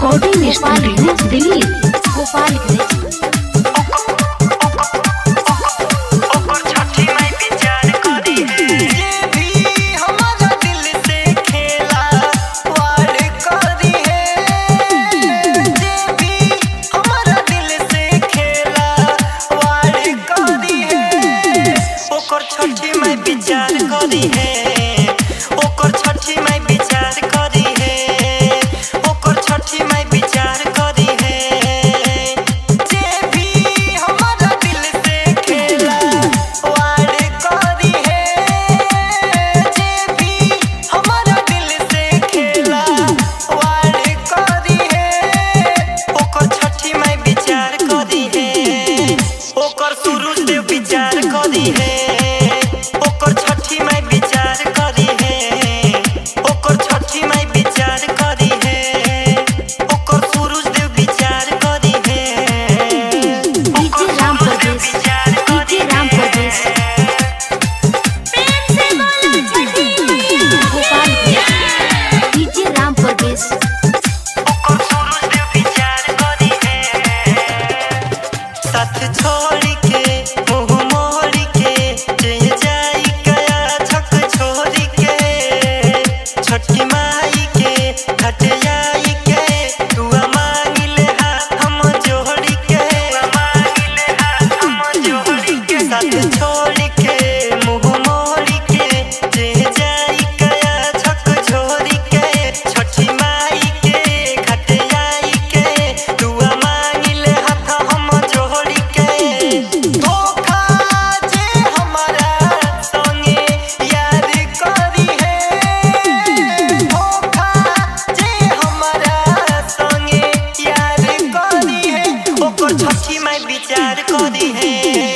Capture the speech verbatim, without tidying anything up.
Recording studio Delhi Gopalganj. Chhathi मैं विचार करी है ओकर छठी मैं विचार करी है ओकर छठी मैं विचार करी है जे भी हमारा दिल से खेला वार करी है जे भी हमारा दिल से खेला वार करी है ओकर छठी मैं विचार करी है ओकर शुरू से विचार करी है छोड़ के मुँह मोड़ के जाई गया छक छोड़ के छठी माई के घट जाई के दुआ मांग ले हम जोड़ के मांग ले हम जोड़ के साथ छोड़ के मुँह मोड़ के जाई गया छक छोड़ के छठी माई के घट जाई के दुआ मांग ले हम जोड़ के धोखा जे हमारा संगे यार करी है धोखा जे हमारा संगे यार करी है ओकर छठी मैं विचार करी है।